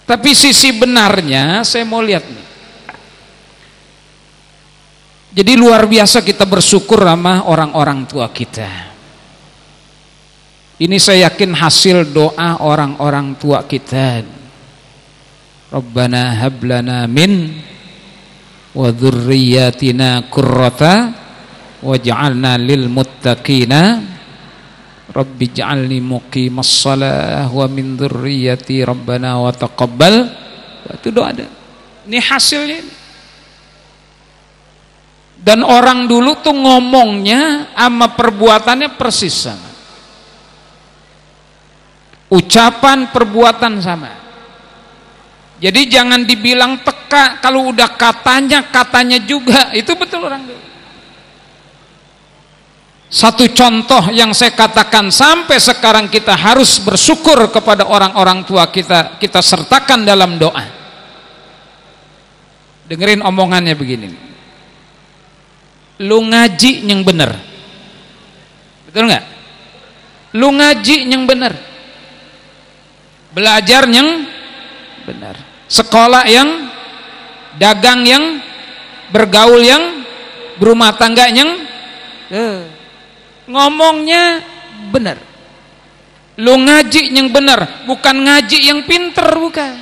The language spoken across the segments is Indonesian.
Tapi sisi benarnya saya mau lihat nih. Jadi luar biasa kita bersyukur sama orang-orang tua kita. Ini saya yakin hasil doa orang-orang tua kita. Rabbana hablana min wa dzurriyyatina qurrata waj'alna lil muttaqina Rabbi ij'alni muqimas shalah wa min dzurriyyati rabbana wa taqabbal. Itu doa ada. Ini hasilnya ini. Dan orang dulu tuh ngomongnya sama perbuatannya persis sama. Ucapan perbuatan sama. Jadi jangan dibilang teka, kalau udah katanya juga. Itu betul orang dulu. Satu contoh yang saya katakan sampai sekarang kita harus bersyukur kepada orang-orang tua kita, kita sertakan dalam doa. Dengerin omongannya begini. Lu ngaji yang bener, betul nggak? Lu ngaji yang bener, belajar yang bener, sekolah yang, dagang yang, bergaul yang, berumah tangga yang, ngomongnya bener. Lu ngaji yang bener, bukan ngaji yang pinter, bukan.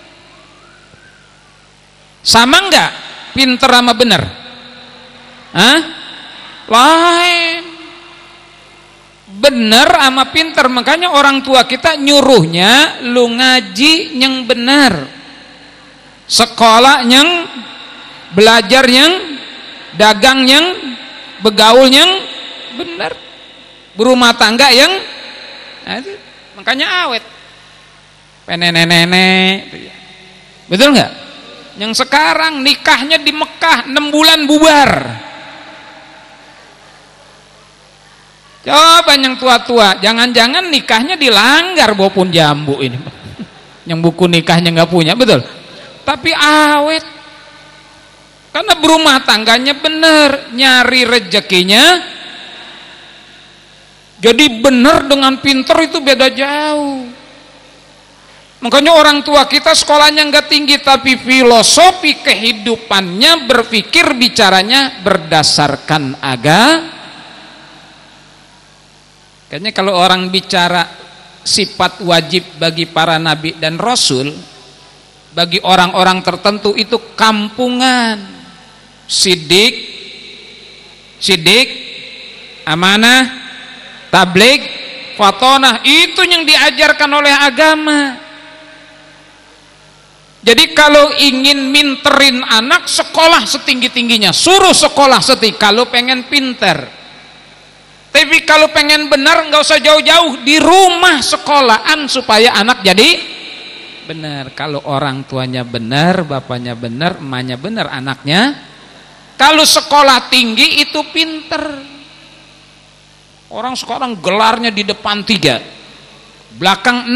Sama nggak pinter sama bener? Hah? Lain. Bener sama pinter. Makanya orang tua kita nyuruhnya lu ngaji yang bener, sekolah yang, belajar yang, dagang yang, bergaul yang bener, berumah tangga yang, nah itu, makanya awet. Nenek-nenek. Betul nggak? Yang sekarang nikahnya di Mekah 6 bulan bubar. Coba yang tua-tua, jangan-jangan nikahnya dilanggar walaupun jambu ini. Yang buku nikahnya nggak punya, betul. Tapi awet. Karena berumah tangganya bener, nyari rezekinya. Jadi bener dengan pinter itu beda jauh. Makanya orang tua kita sekolahnya nggak tinggi, tapi filosofi kehidupannya, berpikir, bicaranya berdasarkan agama. Kayaknya kalau orang bicara sifat wajib bagi para nabi dan rasul, bagi orang-orang tertentu itu kampungan, sidik, amanah, tabligh, fatonah, itu yang diajarkan oleh agama. Jadi kalau ingin minterin anak, sekolah setinggi-tingginya, suruh sekolah setinggi kalau pengen pinter. Tapi kalau pengen benar nggak usah jauh-jauh, di rumah sekolahan supaya anak jadi benar. Kalau orang tuanya benar, bapaknya benar, emaknya benar, anaknya. Kalau sekolah tinggi itu pinter. Orang sekarang gelarnya di depan 3, belakang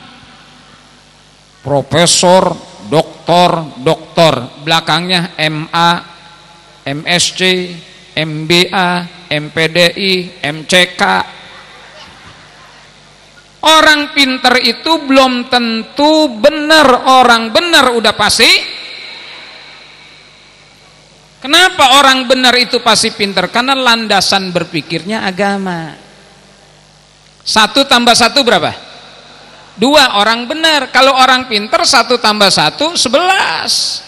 6. Profesor, doktor, belakangnya MA, MSc, MBA, MPDI, MCK. Orang pinter itu belum tentu benar. Orang benar udah pasti. Kenapa orang benar itu pasti pinter? Karena landasan berpikirnya agama. 1 tambah 1 berapa? 2. Orang benar. Kalau orang pinter 1 tambah 1 11.